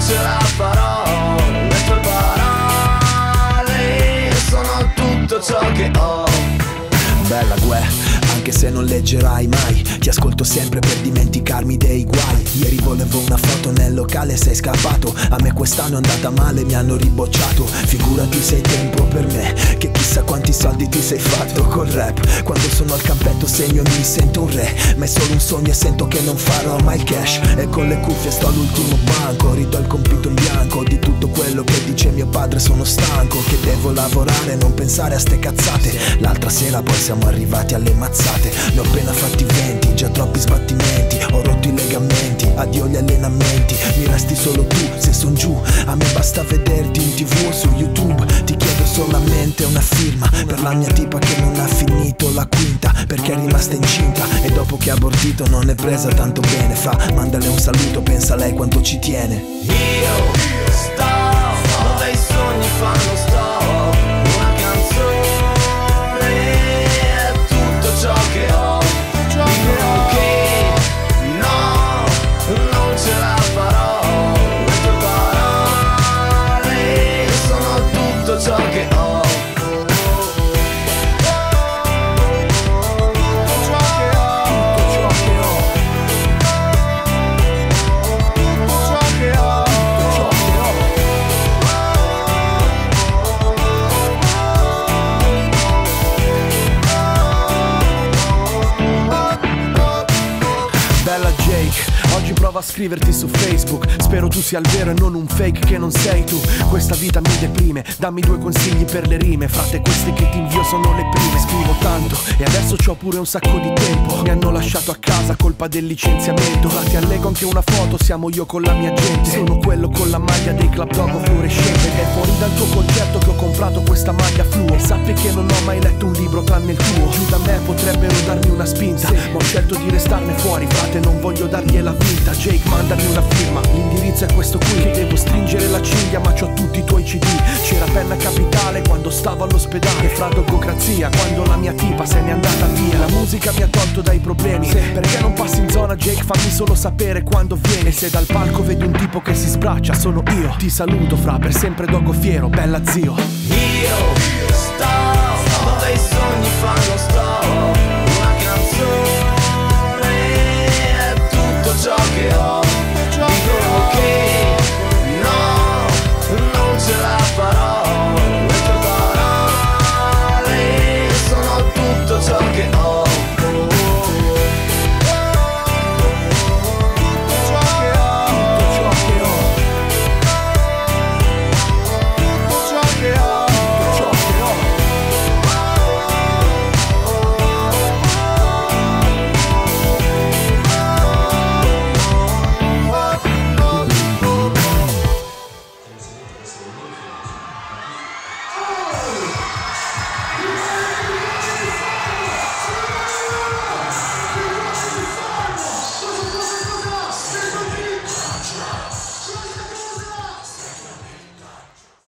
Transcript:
ce la farò. Le tue parole sono tutto ciò che ho. Bella Gue, anche se non leggerai mai, ti ascolto sempre per dimenticarmi dei guai. Ieri volevo una foto nel locale, sei scappato. A me quest'anno è andata male, mi hanno ribocciato. Figurati sei tempo per me, che chissà quanti soldi ti sei fatto col rap. Quando sono al campetto segno e mi sento un re, ma è solo un sogno e sento che non farò mai il cash. E con le cuffie sto all'ultimo banco, rido al compito in bianco. Di tutto quello che dice mio padre sono stanco, che devo lavorare e non pensare a ste cazzate. L'altra sera poi siamo arrivati alle mazzate. Ne ho appena fatti 20, già troppi sbattimenti. Ho rotto i legamenti, addio gli allenamenti. Mi resti solo tu se son giù. A me basta vederti in TV o su YouTube. Ti chiedo solamente una firma per la mia tipa che non ha finito la quinta, perché è rimasta incinta e dopo che ha abortito non è presa tanto bene. Fa, mandale un saluto, pensa a lei quanto ci tiene. Io sto dove i sogni fanno stop. Una canzone è tutto ciò che ho. Dicono che no, non ce la farò. Le tue parole sono tutto ciò che ho. Bella Jake, oggi provo a scriverti su Facebook. Spero tu sia il vero e non un fake che non sei tu. Questa vita mi deprime, dammi 2 consigli per le rime. Frate, queste che ti invio sono le prime. Scrivo tanto e adesso c'ho pure un sacco di tempo. Mi hanno lasciato a casa colpa del licenziamento. Ora ti allego anche una foto, siamo io con la mia gente. Sono quello con la maglia dei Club Dogo fluorescente. Ed è fuori dal tuo concerto che ho comprato questa maglia fluo. E sappi che non ho mai letto un libro tranne il tuo. Giù da me potrebbero darmi una spinta, ma ho scelto di restarne fuori, frate, non voglio dargliela vinta. Jake, mandami una firma, l'indirizzo è questo qui. Che devo stringere la cinghia ma c'ho tutti i tuoi CD. C'era Penna Capitale quando stavo all'ospedale, fra Dogocrazia quando la mia tipa se n'è andata via. La musica mi ha tolto dai problemi, perché non passi in zona Jake, fammi solo sapere quando vieni. E se dal palco vedi un tipo che si sbraccia sono io. Ti saluto fra, per sempre Dogo fiero, bella zio. Io sto dove i sogni fanno